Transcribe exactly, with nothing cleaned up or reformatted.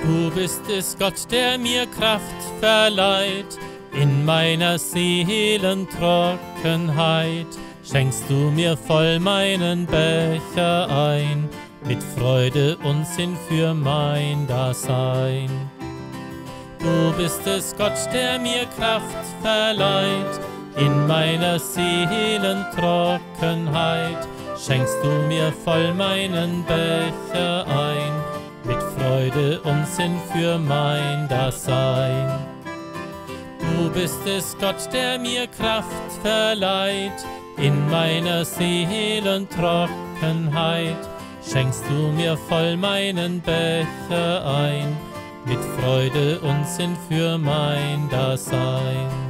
Du bist es, Gott, der mir Kraft verleiht, in meiner Seelentrockenheit schenkst du mir voll meinen Becher ein, mit Freude und Sinn für mein Dasein. Du bist es, Gott, der mir Kraft verleiht, in meiner Seelentrockenheit schenkst du mir voll meinen Becher ein, mit Freude und Sinn für mein Dasein. Du bist es, Gott, der mir Kraft verleiht, in meiner Seelentrockenheit schenkst du mir voll meinen Becher ein, mit Freude und Sinn für mein Dasein.